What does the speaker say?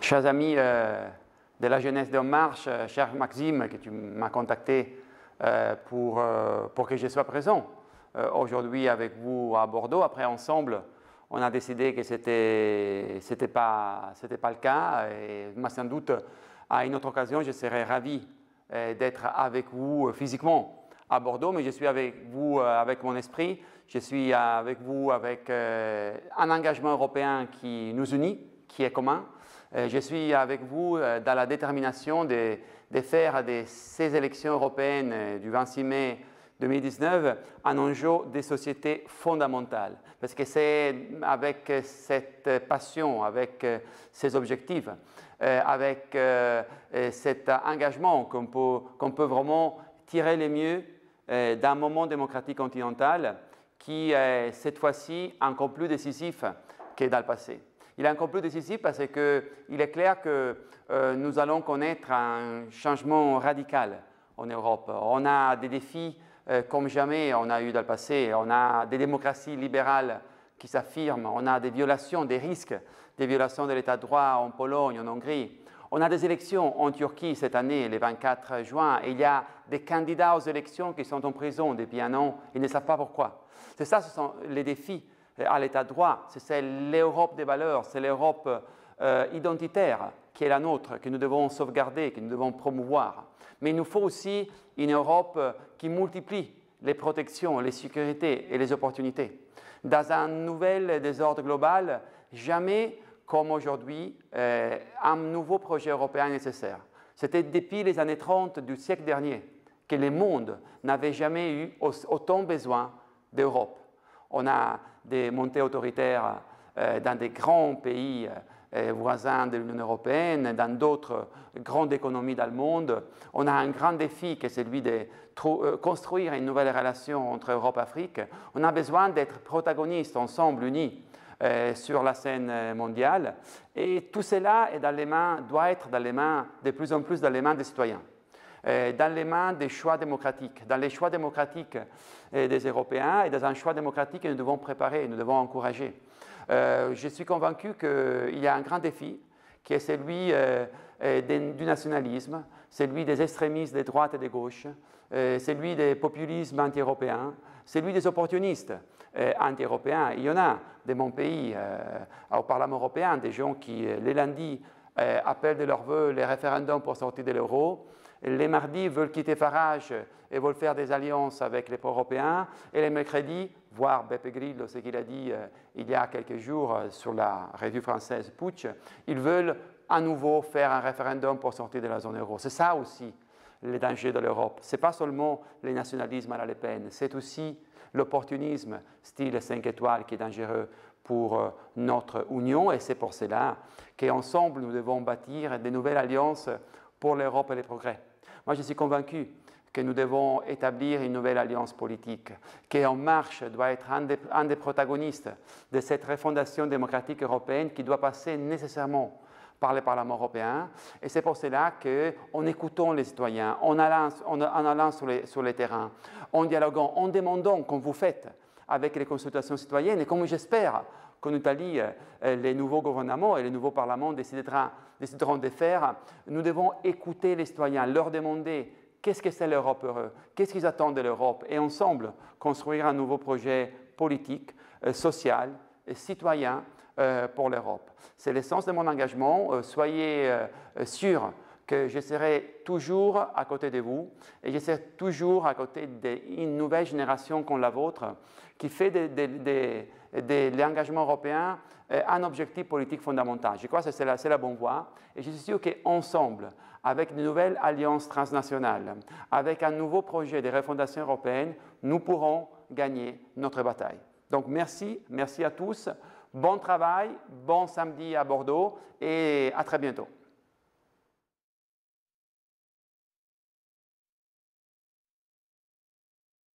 Chers amis de la jeunesse d'En Marche, cher Maxime, que tu m'as contacté pour que je sois présent aujourd'hui avec vous à Bordeaux. Après, ensemble, on a décidé que c'était pas le cas. Et moi, sans doute, à une autre occasion, je serais ravi d'être avec vous physiquement à Bordeaux, mais je suis avec vous avec mon esprit. Je suis avec vous avec un engagement européen qui nous unit, qui est commun. Je suis avec vous dans la détermination de faire de ces élections européennes du 26 mai 2019 un enjeu des sociétés fondamentales. Parce que c'est avec cette passion, avec ces objectifs, avec cet engagement qu'on peut vraiment tirer le mieux d'un moment démocratique continental qui est cette fois-ci encore plus décisif que dans le passé. Il est encore plus décisif parce qu'il est clair que nous allons connaître un changement radical en Europe. On a des défis comme jamais on a eu dans le passé. On a des démocraties libérales qui s'affirment. On a des violations, des risques, des violations de l'état de droit en Pologne, en Hongrie. On a des élections en Turquie cette année, le 24 juin, et il y a des candidats aux élections qui sont en prison depuis un an. Ils ne savent pas pourquoi. C'est ça, ce sont les défis à l'état de droit. C'est l'Europe des valeurs, c'est l'Europe identitaire qui est la nôtre, que nous devons sauvegarder, que nous devons promouvoir. Mais il nous faut aussi une Europe qui multiplie les protections, les sécurités et les opportunités. Dans un nouvel désordre global, jamais comme aujourd'hui, un nouveau projet européen est nécessaire. C'était depuis les années 30 du siècle dernier que le monde n'avait jamais eu autant besoin d'Europe. On a des montées autoritaires dans des grands pays voisins de l'Union européenne, dans d'autres grandes économies dans le monde. On a un grand défi qui est celui de construire une nouvelle relation entre Europe et Afrique. On a besoin d'être protagonistes ensemble, unis sur la scène mondiale. Et tout cela est dans les mains, doit être dans les mains, de plus en plus dans les mains des citoyens. Dans les mains des choix démocratiques, dans les choix démocratiques des Européens et dans un choix démocratique que nous devons préparer, nous devons encourager. Je suis convaincu qu'il y a un grand défi qui est celui du nationalisme, celui des extrémistes de droite et de gauche, celui des populismes anti-européens, celui des opportunistes anti-européens. Il y en a de mon pays au Parlement européen, des gens qui, les lundis, appellent de leur vœu les référendums pour sortir de l'euro. Les mardis veulent quitter Farage et veulent faire des alliances avec les pro-européens. Et les mercredis, voir Beppe Grillo, ce qu'il a dit il y a quelques jours sur la revue française Putsch, ils veulent à nouveau faire un référendum pour sortir de la zone euro. C'est ça aussi le danger de l'Europe. Ce n'est pas seulement le nationalisme à la Le Pen, c'est aussi l'opportunisme style 5 étoiles qui est dangereux pour notre union. Et c'est pour cela qu'ensemble, nous devons bâtir de nouvelles alliances pour l'Europe et les progrès. Moi, je suis convaincu que nous devons établir une nouvelle alliance politique, qu'En Marche doit être un des protagonistes de cette refondation démocratique européenne qui doit passer nécessairement par le Parlement européen. Et c'est pour cela qu'en écoutant les citoyens, en allant sur les terrains, en dialoguant, en demandant, comme vous faites avec les consultations citoyennes, et comme j'espère qu'en Italie, les nouveaux gouvernements et les nouveaux parlements décideront de faire, nous devons écouter les citoyens, leur demander qu'est-ce que c'est l'Europe heureuse, qu'est-ce qu'ils attendent de l'Europe, et ensemble construire un nouveau projet politique, social et citoyen pour l'Europe. C'est l'essence de mon engagement. Soyez sûrs que je serai toujours à côté de vous et je serai toujours à côté d'une nouvelle génération comme la vôtre qui fait de l'engagement européen un objectif politique fondamental. Je crois que c'est la bonne voie et je suis sûr qu'ensemble, avec de nouvelles alliances transnationales, avec un nouveau projet de refondation européenne, nous pourrons gagner notre bataille. Donc merci à tous, bon travail, bon samedi à Bordeaux et à très bientôt.